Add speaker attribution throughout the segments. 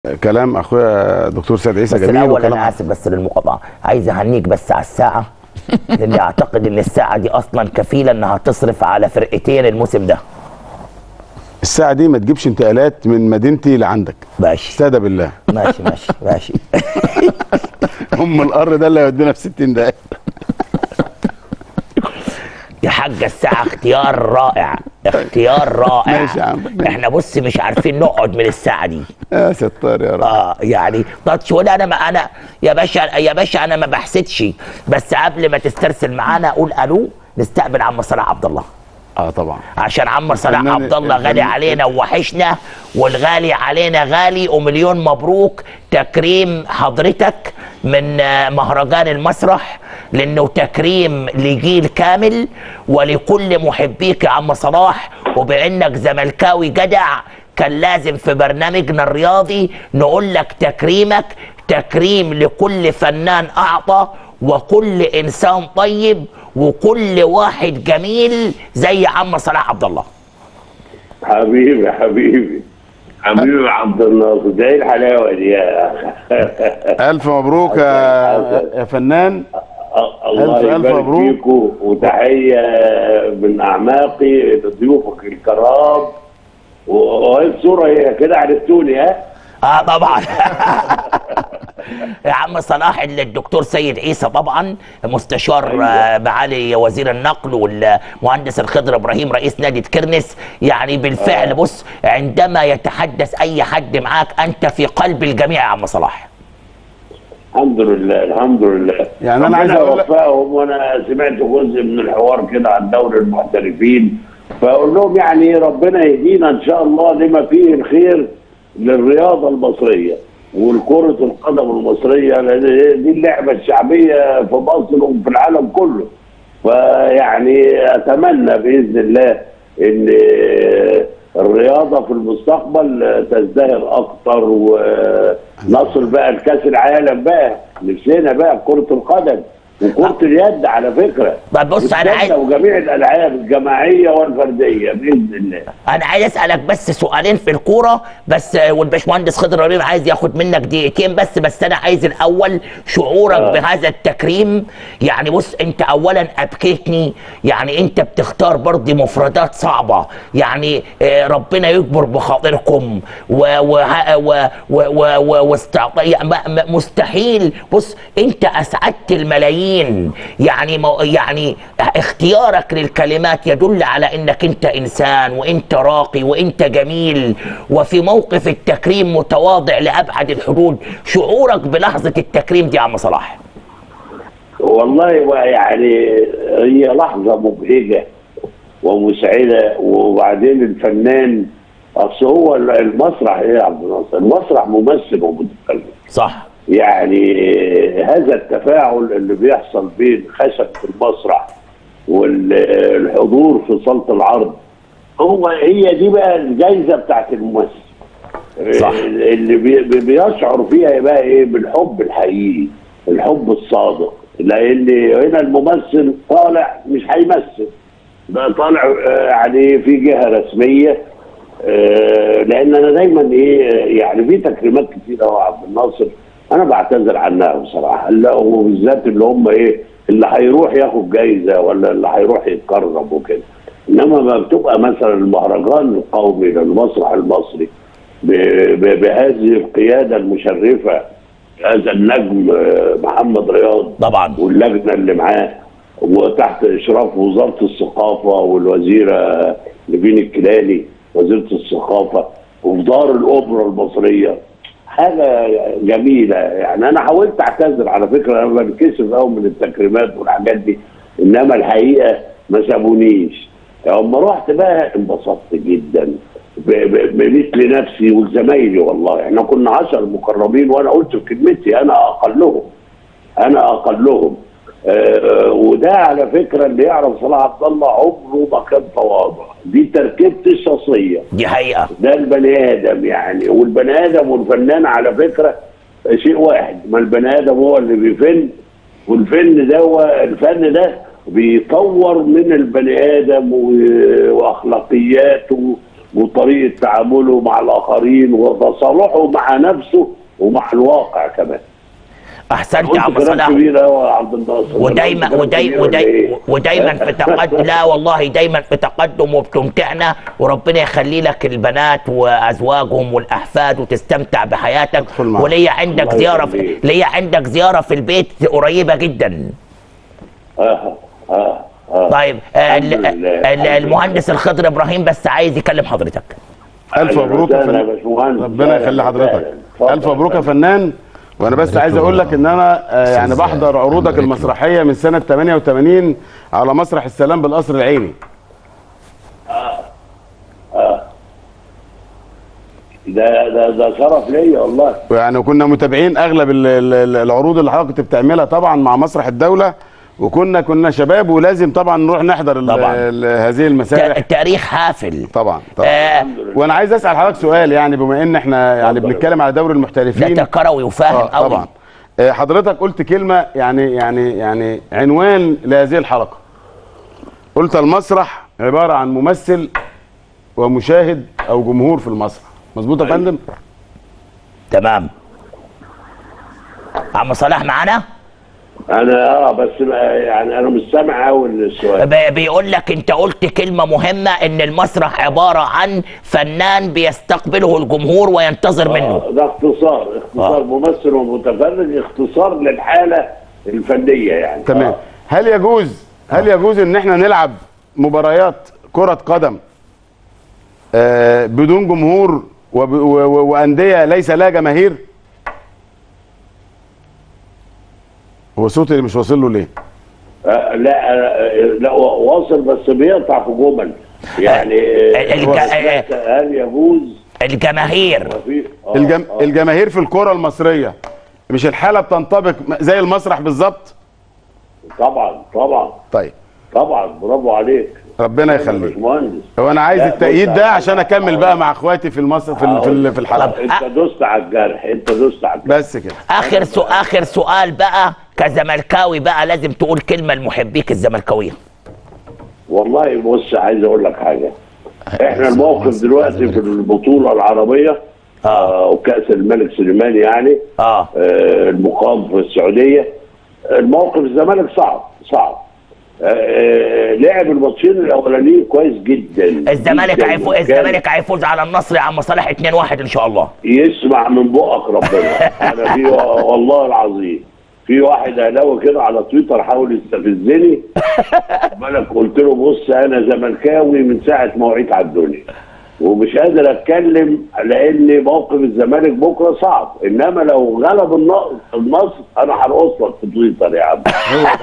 Speaker 1: كلام اخويا دكتور سيد عيسى
Speaker 2: بس
Speaker 1: جميل.
Speaker 2: الاول انا اسف بس للمقاطعه، عايز اهنيك بس على الساعه لاني اعتقد ان الساعه دي اصلا كفيله انها تصرف على فرقتين الموسم ده.
Speaker 1: الساعه دي ما تجيبش انتقالات من مدينتي لعندك.
Speaker 2: ماشي
Speaker 1: استهدى بالله.
Speaker 2: ماشي ماشي ماشي.
Speaker 1: القر ده اللي هيودينا في 60 دقيقه.
Speaker 2: يا حاجه الساعه اختيار رائع، اختيار رائع.
Speaker 1: ماشي يا عم.
Speaker 2: احنا بص مش عارفين نقعد من الساعه دي.
Speaker 1: يا ستار يا رب.
Speaker 2: يعني تاتش ولا انا يا باشا انا ما بحسدش، بس قبل ما تسترسل معانا اقول الو نستقبل عم صلاح عبد الله.
Speaker 1: طبعا
Speaker 2: عشان عم صلاح عبد الله غالي علينا ووحشنا، والغالي علينا غالي، ومليون مبروك تكريم حضرتك من مهرجان المسرح، لانه تكريم لجيل كامل ولكل محبيك يا عم صلاح. وبانك زملكاوي جدع كان لازم في برنامجنا الرياضي نقول لك تكريمك تكريم لكل فنان اعطى وكل انسان طيب وكل واحد جميل زي عم صلاح عبد الله.
Speaker 3: حبيبي حبيبي حبيبي عبد الناصر، ده ايه الحلاوه دي يا اخي.
Speaker 1: الف مبروك يا فنان.
Speaker 3: الله
Speaker 1: ألف
Speaker 3: يبارك
Speaker 1: مبروك.
Speaker 3: فيكم، وتحيه من اعماقي لضيوفك الكرام. وهي الصوره هي كده عرفتوني ها؟
Speaker 2: طبعا. يا عم صلاح الدكتور سيد عيسى طبعا مستشار معالي وزير النقل، والمهندس الخضر ابراهيم رئيس نادي كرنس. يعني بالفعل بص، عندما يتحدث اي حد معاك انت في قلب الجميع يا عم صلاح.
Speaker 3: الحمد لله الحمد لله.
Speaker 1: يعني انا عايز اقول لك،
Speaker 3: وانا سمعت جزء من الحوار كده عن دوري المحترفين، فاقول لهم يعني ربنا يهدينا ان شاء الله لما فيه الخير للرياضه المصريه والكرة القدم المصريه، لان دي اللعبه الشعبيه في مصر وفي العالم كله. فيعني اتمنى باذن الله ان الرياضه في المستقبل تزدهر اكتر ونصل بقى لكاس العالم بقى، نفسنا بقى كرة القدم وكرة اليد على فكرة.
Speaker 2: بص انا عايز
Speaker 3: وجميع الالعاب الجماعيه والفرديه باذن الله.
Speaker 2: انا عايز اسالك بس سؤالين في الكوره بس، والباشمهندس خضر ابراهيم عايز ياخد منك دقيقتين بس انا عايز الاول شعورك بهذا التكريم. يعني بص انت اولا ابكيتني، يعني انت بتختار برضه مفردات صعبه، يعني ربنا يكبر بخاطركم مستحيل. بص انت اسعدت الملايين، يعني اختيارك للكلمات يدل على انك انت انسان وانت راقي وانت جميل، وفي موقف التكريم متواضع لابعد الحدود. شعورك بلحظه التكريم دي يا عم صلاح؟
Speaker 3: والله يعني هي لحظه مبهجه ومسعده. وبعدين الفنان اصل هو المسرح ايه يا عبد الناصر؟ المسرح ممثل ومتكلم.
Speaker 2: صح.
Speaker 3: يعني هذا التفاعل اللي بيحصل بين خشبة المسرح والحضور في صالة العرض، هي دي بقى الجايزة بتاعت الممثل.
Speaker 2: صح.
Speaker 3: اللي بيشعر فيها بقى ايه؟ بالحب الحقيقي، الحب الصادق. لان هنا الممثل طالع مش هيمثل، ده طالع يعني في جهة رسمية. لان انا دايما يعني في تكريمات كتير قوي يا عبد الناصر انا بعتذر عنها بصراحه، وبالذات اللي هم اللي هيروح ياخد جايزه ولا اللي هيروح يتكرم وكده. انما ما بتبقى مثلا المهرجان القومي للمسرح المصري بهذه القياده المشرفه، هذا النجم محمد رياض
Speaker 2: طبعا
Speaker 3: واللجنه اللي معاه، وتحت اشراف وزاره الثقافه والوزيره نيفين الكيلاني وزيره الثقافه، وفي دار الاوبرا المصريه، حاجه جميله. يعني انا حاولت اعتذر على فكره، انا بنكسف قوي من التكريمات والحاجات دي، انما الحقيقه ما سابونيش. لما رحت بقى انبسطت جدا بمثل نفسي وزمايلي. والله احنا كنا 10 مقربين وانا قلت في كلمتي انا اقلهم. وده على فكره اللي يعرف صلاح عبد الله عمره ما كان تواضع، دي تركيبتي الشخصيه،
Speaker 2: دي حقيقه.
Speaker 3: ده البني ادم يعني، والبني ادم والفنان على فكره شيء واحد. ما البني ادم هو اللي بيفن، والفن ده الفن ده بيطور من البني ادم واخلاقياته وطريقه تعامله مع الاخرين وتصالحه مع نفسه ومع الواقع كمان.
Speaker 2: احسنت يا عم
Speaker 3: كلام
Speaker 2: صلاح.
Speaker 3: كبير قوي يا عبد الناصر.
Speaker 2: ودايما في تقدم. لا والله دايما في تقدم وبتمتعنا، وربنا يخلي لك البنات وازواجهم والاحفاد وتستمتع بحياتك. وليا عندك زياره في البيت قريبه جدا. طيب المهندس الخضر ابراهيم بس عايز يكلم حضرتك.
Speaker 1: الف مبروك يا فنان، ربنا يخلي حضرتك. الف مبروك يا فنان. وانا بس عايز اقول لك ان انا يعني بحضر عروضك المسرحيه من سنه 88 على مسرح السلام بالقصر العيني.
Speaker 3: ده شرف ليا والله.
Speaker 1: يعني كنا متابعين اغلب العروض اللي حضرتك كنت بتعملها طبعا مع مسرح الدوله، وكنا شباب ولازم طبعا نروح نحضر هذه المسارح.
Speaker 2: التاريخ حافل
Speaker 1: طبعا. وانا عايز اسال حضرتك سؤال، يعني بما ان احنا يعني بنتكلم على دوري المحترفين
Speaker 2: ده كروي وفاهم قوي.
Speaker 1: طبعا. حضرتك قلت كلمه يعني عنوان لهذه الحلقه، قلت المسرح عباره عن ممثل ومشاهد او جمهور في المسرح، مظبوط يا فندم؟
Speaker 2: تمام. عم صلاح معانا؟
Speaker 3: انا بس يعني انا مش سامع قوي السؤال.
Speaker 2: بيقول لك انت قلت كلمه مهمه، ان المسرح عباره عن فنان بيستقبله الجمهور وينتظر منه.
Speaker 3: ده اختصار ممثل ومتفرج، اختصار للحاله الفنيه يعني.
Speaker 1: تمام. هل يجوز ان احنا نلعب مباريات كره قدم بدون جمهور وانديه ليس لها جماهير؟ هو صوتي اللي مش واصل له ليه؟
Speaker 3: لا واصل بس بيقطع في جمل يعني. هل يجوز
Speaker 2: الجماهير
Speaker 1: الجماهير في الكرة المصرية مش الحالة بتنطبق زي المسرح بالظبط؟
Speaker 3: طبعا.
Speaker 1: طيب
Speaker 3: طبعا، برافو عليك،
Speaker 1: ربنا يخليك. هو انا عايز التأييد ده عشان اكمل بقى مع اخواتي في في الحلقة.
Speaker 3: انت دوست على الجرح،
Speaker 1: بس كده.
Speaker 2: اخر سؤال بقى، كزملكاوي بقى لازم تقول كلمة لمحبيك الزملكاوية.
Speaker 3: والله بص، عايز اقول لك حاجة. احنا الموقف دلوقتي في البطولة العربية وكأس الملك سليمان يعني المقام في السعودية، الموقف الزمالك صعب. لعب الماتشين الاولانيين كويس جدا.
Speaker 2: الزمالك هيفوز على النصر يا عم صالح 2-1 ان شاء الله.
Speaker 3: يسمع من بقك ربنا. انا في والله العظيم في واحد اهلاوي كده على تويتر حاول يستفزني. بالك قلت له بص، انا زملكاوي من ساعه ما وعيت على الدنيا ومش قادر اتكلم لان موقف الزمالك بكره صعب، انما لو غلب النصر انا هرقص لك في تويتر يا عم.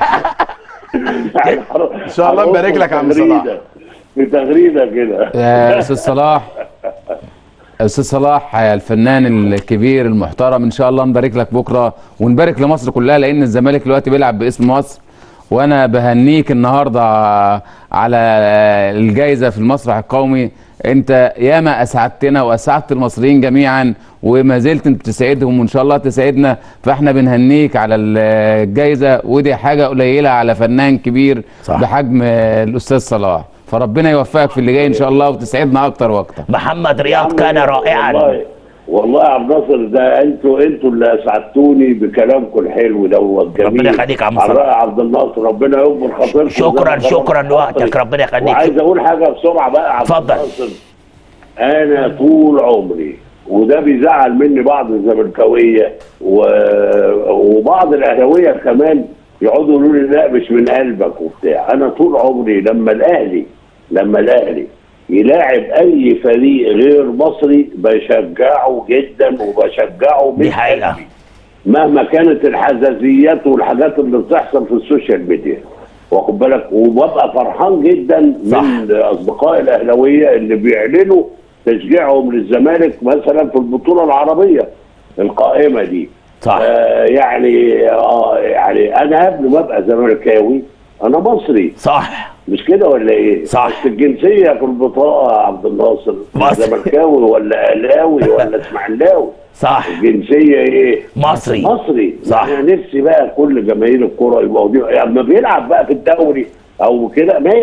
Speaker 1: ان شاء الله نبارك لك يا عم صلاح
Speaker 3: في تغريده كده.
Speaker 4: يا استاذ صلاح الفنان الكبير المحترم، ان شاء الله نبارك لك بكره ونبارك لمصر كلها، لان الزمالك دلوقتي بيلعب باسم مصر. وانا بهنيك النهارده على الجائزه في المسرح القومي. انت ياما اسعدتنا واسعدت المصريين جميعا، وما زلت انت بتسعدهم وان شاء الله تسعدنا. فاحنا بنهنيك على الجائزه، ودي حاجه قليله على فنان كبير صح بحجم الاستاذ صلاح. فربنا يوفقك في اللي جاي ان شاء الله وتسعدنا اكتر واكتر.
Speaker 2: محمد رياض كان رائعا
Speaker 3: والله يا عبد الناصر. ده انتوا اللي اسعدتوني بكلامكم الحلو دوت جميل.
Speaker 2: ربنا يخليك يا عم صلاح.
Speaker 3: يا عبد الناصر، ربنا يكبر خاطركم.
Speaker 2: شكرا لوقتك، ربنا يخليك.
Speaker 3: وعايز اقول حاجه بسرعه بقى يا عبد الناصر. انا طول عمري، وده بيزعل مني بعض الزملكاويه وبعض الاهلاويه كمان، يقعدوا يقولوا لي لا مش من قلبك وبتاع. انا طول عمري لما الاهلي يلاعب اي فريق غير مصري بشجعه جدا وبشجعه من قلبي، مهما كانت الحزازيات والحاجات اللي بتحصل في السوشيال ميديا، واخد بالك. وببقى فرحان جدا من اصدقائي الاهلاويه اللي بيعلنوا تشجيعهم للزمالك مثلا في البطوله العربيه القائمه دي.
Speaker 2: صح.
Speaker 3: يعني انا قبل ما ابقى زملكاوي انا مصري.
Speaker 2: صح.
Speaker 3: مش كده ولا ايه؟
Speaker 2: صح.
Speaker 3: بس الجنسيه في البطاقه يا عبد الناصر زملكاوي ولا اهلاوي ولا اسماعيلاوي.
Speaker 2: صح.
Speaker 3: الجنسيه ايه؟
Speaker 2: مصري.
Speaker 3: صح. انا نفسي بقى كل جماهير الكوره يبقوا اما بيلعب بقى في الدوري او كده ماشي،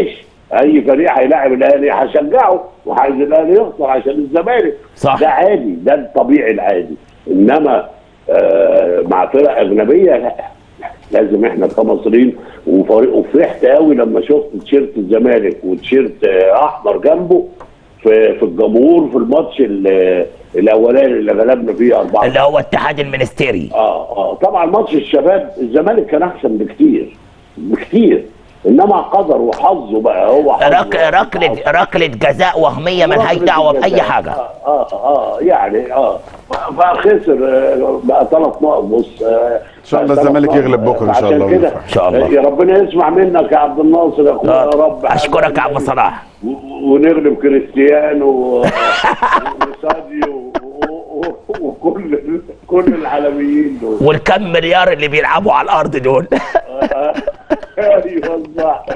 Speaker 3: اي فريق هيلاعب الاهلي هشجعه وعايز الاهلي يخسر عشان الزمالك.
Speaker 2: صح.
Speaker 3: ده عادي، ده الطبيعي العادي. انما مع فرق اجنبيه لا، لازم احنا كمصريين. وفرحت قوي لما شفت تيشيرت الزمالك وتيشيرت احمر جنبه في الجمهور في الماتش الاولاني اللي غلبنا فيه 4
Speaker 2: اللي هو اتحاد المنستيري.
Speaker 3: طبعا ماتش الشباب الزمالك كان احسن بكتير، انما قدر وحظه بقى. هو
Speaker 2: ركله جزاء وهميه مالهاش دعوه باي حاجه.
Speaker 3: يعني فخسر بقى 3 نقط. بص
Speaker 1: ان شاء الله الزمالك يغلب بكره ان شاء الله.
Speaker 3: كده ان
Speaker 2: شاء الله
Speaker 3: يا ربنا يسمع منك يا عبد الناصر يا اخويا. يا رب
Speaker 2: اشكرك يا عم صلاح.
Speaker 3: ونغلب كريستيانو وساديو وكل العالميين دول
Speaker 2: والكم مليار اللي بيلعبوا على الارض دول.
Speaker 3: ايوه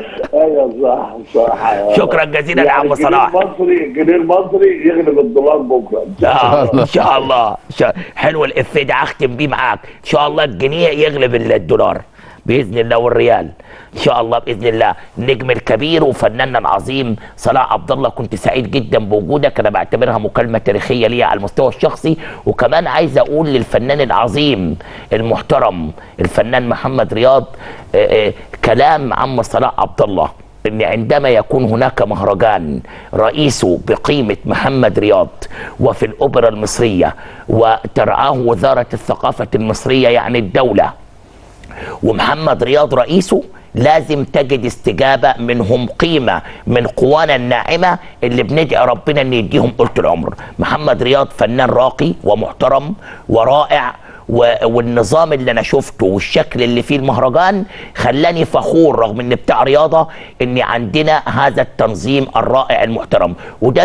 Speaker 3: صح.
Speaker 2: شكرا جزيلا يا عم صلاح.
Speaker 3: الجنيه المصري يغلب الدولار بكره
Speaker 2: ان شاء الله. حلو الافيه ده، اختم بيه معاك. ان شاء الله الجنيه يغلب الدولار باذن الله والريال ان شاء الله باذن الله. النجم الكبير وفناننا العظيم صلاح عبد الله، كنت سعيد جدا بوجودك. انا بعتبرها مكالمه تاريخيه ليا على المستوى الشخصي. وكمان عايز اقول للفنان العظيم المحترم الفنان محمد رياض كلام عم صلاح عبد الله، ان عندما يكون هناك مهرجان رئيسه بقيمه محمد رياض وفي الاوبرا المصريه وترعاه وزاره الثقافه المصريه يعني الدوله، ومحمد رياض رئيسه، لازم تجد استجابة منهم، قيمة من قوانا الناعمة اللي بندعي ربنا ان يديهم طولة العمر. محمد رياض فنان راقي ومحترم ورائع، والنظام اللي انا شفته والشكل اللي فيه المهرجان خلاني فخور رغم ان بتاع رياضة ان عندنا هذا التنظيم الرائع المحترم. وده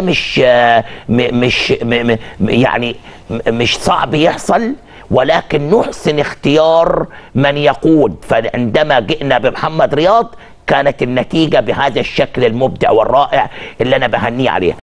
Speaker 2: مش صعب يحصل، ولكن نحسن اختيار من يقود. فعندما جئنا بمحمد رياض كانت النتيجة بهذا الشكل المبدع والرائع اللي أنا بهنيه عليه.